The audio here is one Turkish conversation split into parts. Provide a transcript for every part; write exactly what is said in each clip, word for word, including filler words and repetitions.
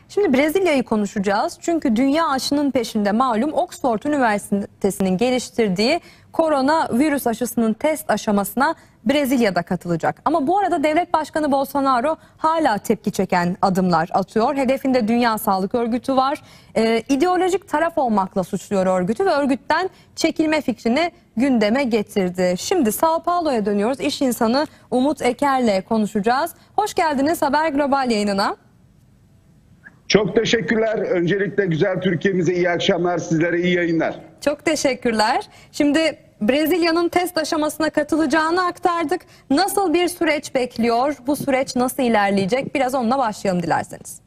Şimdi Brezilya'yı konuşacağız. Çünkü dünya aşının peşinde malum Oxford Üniversitesi'nin geliştirdiği koronavirüs aşısının test aşamasına Brezilya'da katılacak. Ama bu arada devlet başkanı Bolsonaro hala tepki çeken adımlar atıyor. Hedefinde Dünya Sağlık Örgütü var. Ee, ideolojik taraf olmakla suçluyor örgütü ve örgütten çekilme fikrini gündeme getirdi. Şimdi São Paulo'ya dönüyoruz. İş insanı Umut Eker'le konuşacağız. Hoş geldiniz Haber Global yayınına. Çok teşekkürler. Öncelikle güzel Türkiye'mize iyi akşamlar, sizlere iyi yayınlar. Çok teşekkürler. Şimdi Brezilya'nın test aşamasına katılacağını aktardık. Nasıl bir süreç bekliyor? Bu süreç nasıl ilerleyecek? Biraz onunla başlayalım dilerseniz.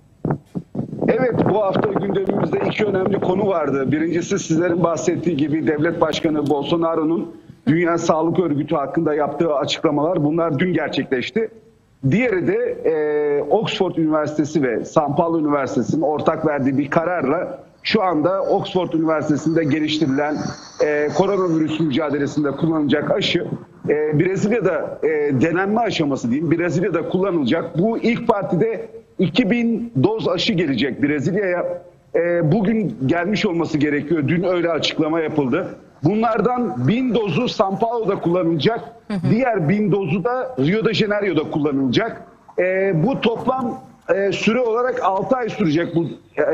Evet, bu hafta gündemimizde iki önemli konu vardı. Birincisi sizlerin bahsettiği gibi Devlet Başkanı Bolsonaro'nun Dünya Sağlık Örgütü hakkında yaptığı açıklamalar. Bunlar dün gerçekleşti. Diğeri de e, Oxford Üniversitesi ve São Paulo Üniversitesi'nin ortak verdiği bir kararla şu anda Oxford Üniversitesi'nde geliştirilen e, koronavirüs mücadelesinde kullanılacak aşı e, Brezilya'da e, denenme aşaması diyeyim Brezilya'da kullanılacak. Bu ilk partide iki bin doz aşı gelecek Brezilya'ya. E, bugün gelmiş olması gerekiyor. Dün öyle açıklama yapıldı. Bunlardan bin dozu São Paulo'da kullanılacak. Hı hı. Diğer bin dozu da Rio de Janeiro'da kullanılacak. E, bu toplam e, süre olarak altı ay sürecek bu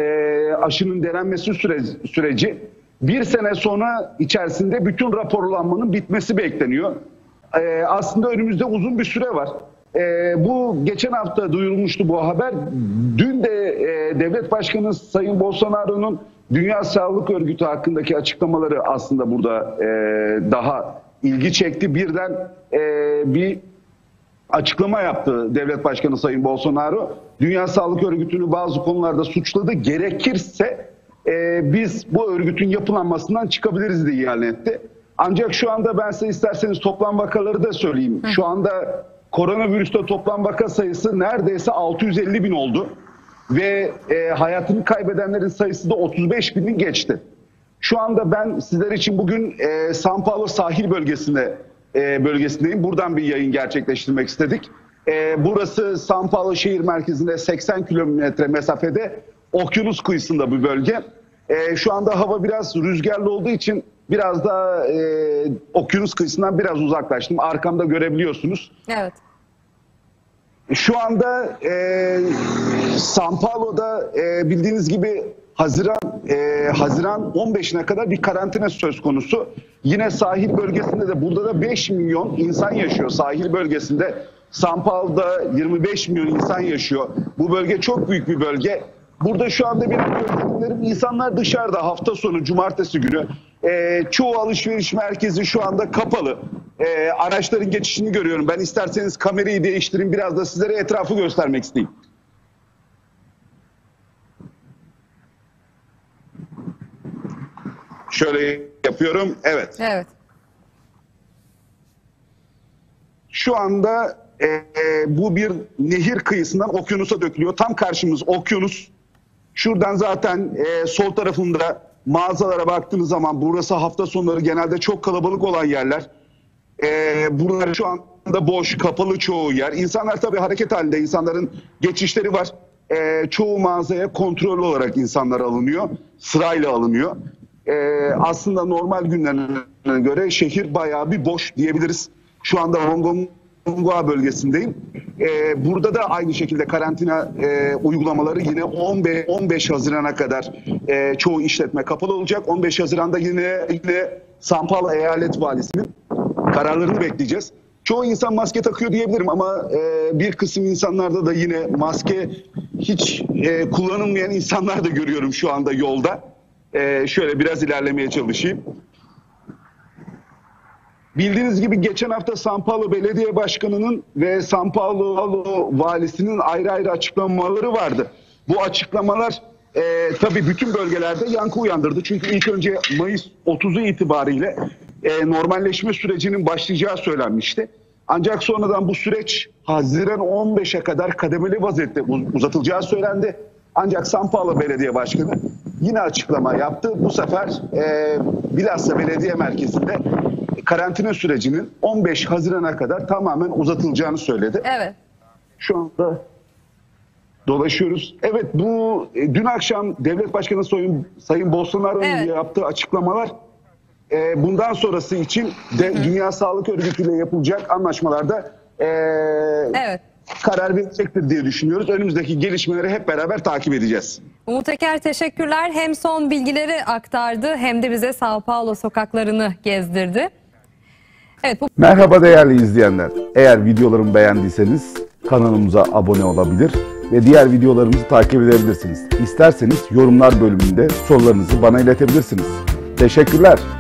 e, aşının denenmesi süre, süreci. Bir sene sonra içerisinde bütün raporlanmanın bitmesi bekleniyor. E, aslında önümüzde uzun bir süre var. E, bu geçen hafta duyurulmuştu bu haber. Dün de e, Devlet Başkanı Sayın Bolsonaro'nun Dünya Sağlık Örgütü hakkındaki açıklamaları aslında burada e, daha ilgi çekti. Birden e, bir açıklama yaptı Devlet Başkanı Sayın Bolsonaro. Dünya Sağlık Örgütü'nü bazı konularda suçladı. Gerekirse e, biz bu örgütün yapılanmasından çıkabiliriz diye ilan etti. Ancak şu anda ben size isterseniz toplam vakaları da söyleyeyim. Şu anda koronavirüste toplam vaka sayısı neredeyse altı yüz elli bin oldu. Ve e, hayatını kaybedenlerin sayısı da otuz beş bini geçti. Şu anda ben sizler için bugün e, São Paulo sahil bölgesinde e, bölgesindeyim. Buradan bir yayın gerçekleştirmek istedik. E, burası São Paulo şehir merkezinde seksen kilometre mesafede okyanus kıyısında bir bölge. E, şu anda hava biraz rüzgarlı olduğu için biraz da e, okyanus kıyısından biraz uzaklaştım. Arkamda görebiliyorsunuz. Evet. Şu anda e, São Paulo'da e, bildiğiniz gibi Haziran e, Haziran on beşine kadar bir karantina söz konusu. Yine sahil bölgesinde de burada da beş milyon insan yaşıyor sahil bölgesinde. São Paulo'da yirmi beş milyon insan yaşıyor. Bu bölge çok büyük bir bölge. Burada şu anda benim gördüklerim insanlar dışarıda hafta sonu cumartesi günü. E, çoğu alışveriş merkezi şu anda kapalı. E, araçların geçişini görüyorum. Ben isterseniz kamerayı değiştireyim. Biraz da sizlere etrafı göstermek isteyeyim. Şöyle yapıyorum. Evet. Evet. Şu anda e, e, bu bir nehir kıyısından okyanusa dökülüyor. Tam karşımız okyanus. Şuradan zaten e, sol tarafında mağazalara baktığınız zaman burası hafta sonları genelde çok kalabalık olan yerler. Ee, buralar şu anda boş, kapalı çoğu yer. İnsanlar tabii hareket halinde, insanların geçişleri var. Ee, çoğu mağazaya kontrollü olarak insanlar alınıyor, sırayla alınıyor. Ee, aslında normal günlerine göre şehir bayağı bir boş diyebiliriz. Şu anda Mongaguá bölgesindeyim. Ee, burada da aynı şekilde karantina e, uygulamaları yine on beş Haziran'a kadar e, çoğu işletme kapalı olacak. on beş Haziran'da yine, yine São Paulo Eyalet Valisi'nin kararlarını bekleyeceğiz. Çoğu insan maske takıyor diyebilirim ama e, bir kısım insanlarda da yine maske hiç e, kullanılmayan insanlar da görüyorum şu anda yolda. E, şöyle biraz ilerlemeye çalışayım. Bildiğiniz gibi geçen hafta São Paulo Belediye Başkanı'nın ve São Paulo Valisi'nin ayrı ayrı açıklamaları vardı. Bu açıklamalar e, tabii bütün bölgelerde yankı uyandırdı. Çünkü ilk önce Mayıs otuzu itibariyle e, normalleşme sürecinin başlayacağı söylenmişti. Ancak sonradan bu süreç Haziran on beşe kadar kademeli vaziyette uzatılacağı söylendi. Ancak São Paulo Belediye Başkanı yine açıklama yaptı. Bu sefer e, bilhassa belediye merkezinde karantina sürecinin on beş Haziran'a kadar tamamen uzatılacağını söyledi. Evet. Şu anda dolaşıyoruz. Evet, bu e, dün akşam Devlet Başkanı Sayın, Sayın Bolsonaro'nun Evet. yaptığı açıklamalar e, bundan sonrası için de Dünya Sağlık Örgütü ile yapılacak anlaşmalarda e, Evet. karar verecektir diye düşünüyoruz. Önümüzdeki gelişmeleri hep beraber takip edeceğiz. Umut Eker teşekkürler. Hem son bilgileri aktardı hem de bize Sao Paulo sokaklarını gezdirdi. Evet, bu Merhaba değerli izleyenler. Eğer videolarımı beğendiyseniz kanalımıza abone olabilir ve diğer videolarımızı takip edebilirsiniz. İsterseniz yorumlar bölümünde sorularınızı bana iletebilirsiniz. Teşekkürler.